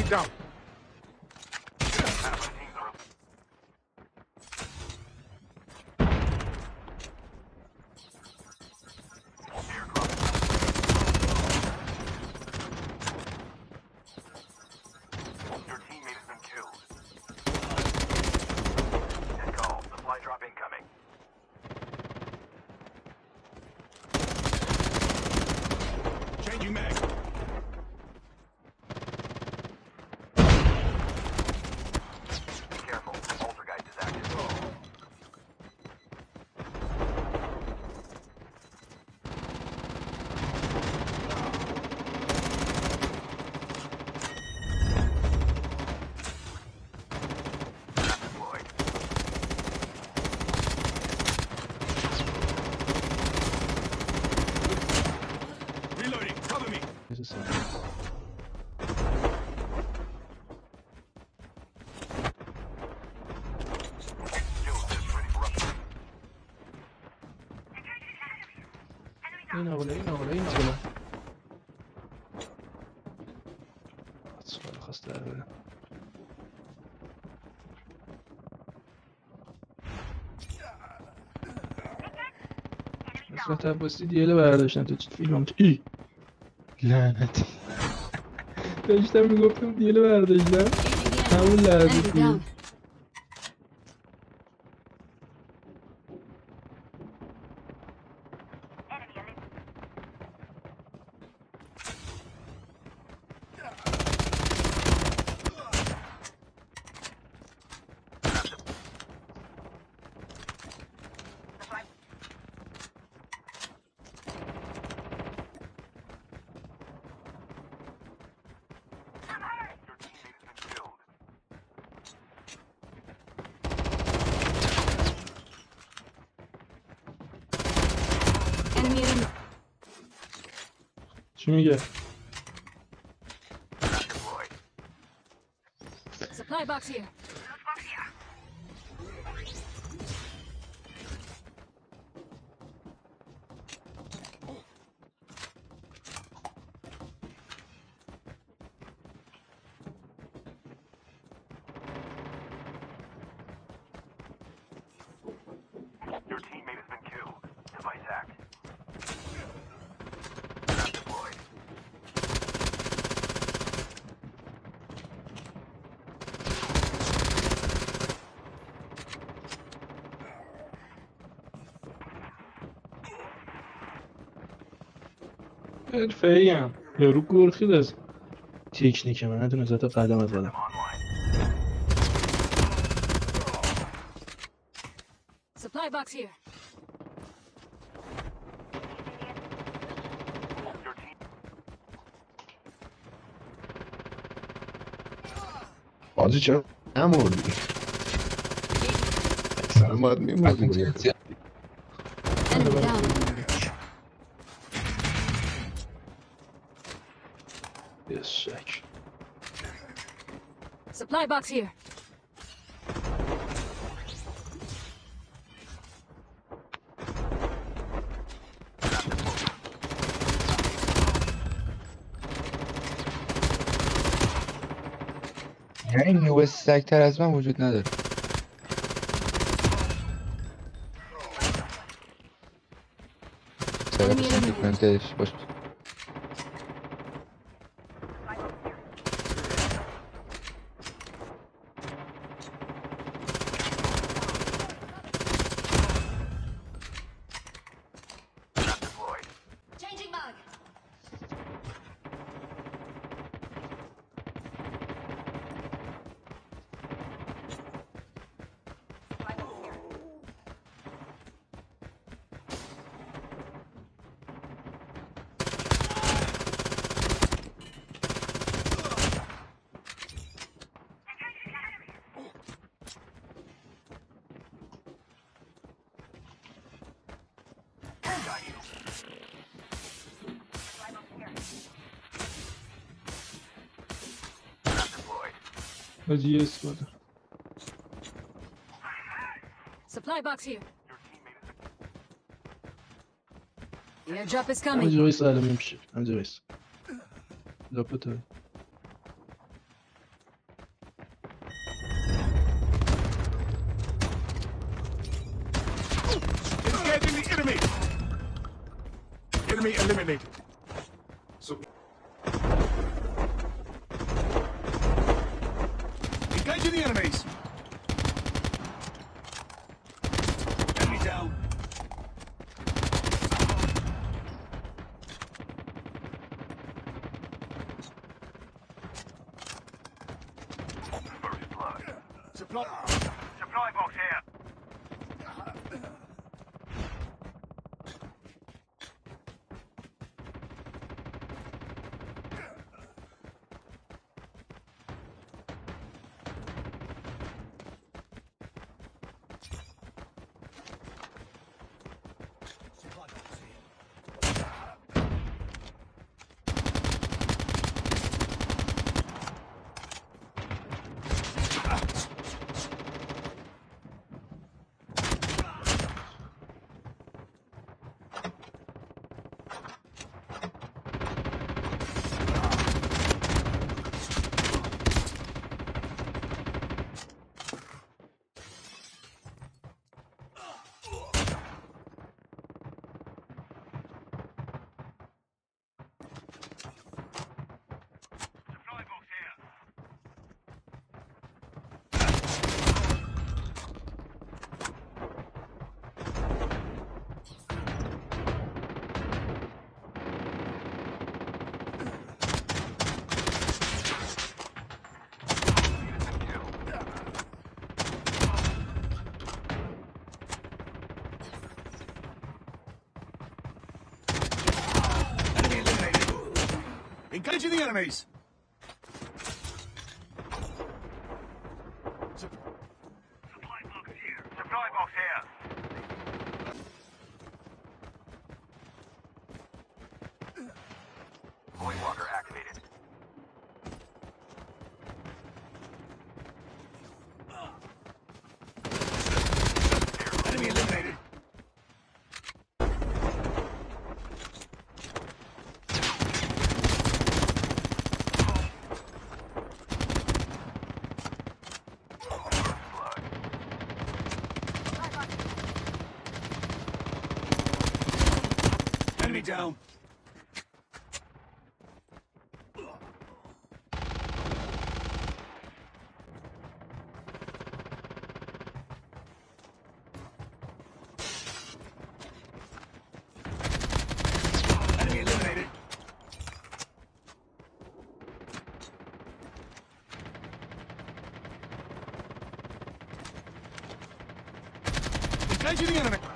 Down. Your teammate has been killed. Good call. Supply drop incoming. Changing mag. Be careful. Poltergeist is active. Deployed. Reloading. Cover me. There's a second. Shield is ready for upgrade. این آقلا این آقلا این آقلا سوال خواست در بره نصرت عباسی دیل برداشتن تو چی فیلم ای لعنتی داشتم میگفتم دیل برداشتم همون لحظه Enemy دیل down. Your teammate has been killed. Enemy in the چی میگه؟ Deployed. supply box here. Your teammate has been killed. Device hacked. Deployed. حرفه‌ای ام یارو گرخید از تکنیک من ندونه ذات قدم از قدم Online. Supply box here. Your team. بازی چرا نموردی؟ اکثرا باید میموردی. Enemy down. یه شک Supply box here. یعنی نوب سگ‌تر از من وجود نداره. سرقتشون دیفرنتش باشه. Deployed. Changing mag. Got you. Deployed. حاجی یه اسکواد Supply box here. Your teammate is The airdrop is همینجا coming. وایس علمی میشه همینجا وایس لاپتو me. Enemy eliminated. So. Engaging the enemies. Enemy down. First blood. Supply. Supply box here. Supply box here. Enemy eliminated. Engaging the enemies. Supply box here. Supply box here. Void walker activated. Enemy eliminated. Blood. Enemy down. Enemy eliminated. Engaging the enemy.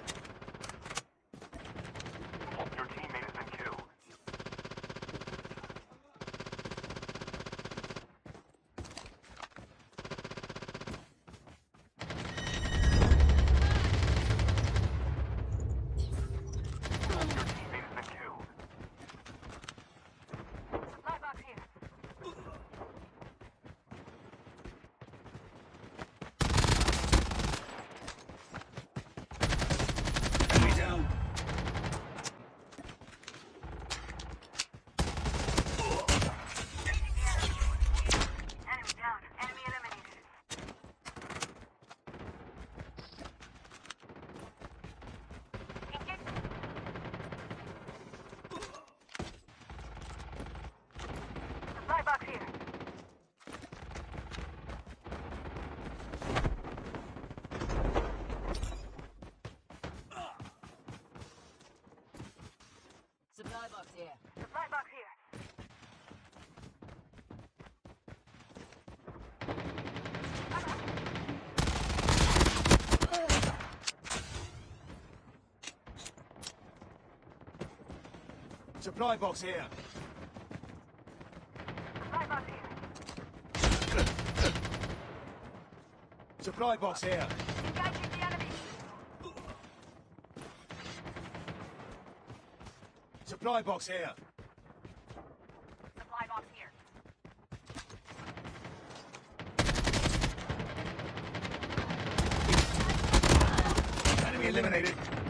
Your teammate has been killed. Your teammate has been killed. Supply box here. Enemy down. Enemy down. Enemy eliminated. Supply box here. Supply box here. Supply box here. Supply box here. Supply box here. Supply box here. Engaging the enemy. Supply box here. Supply box here. Enemy eliminated.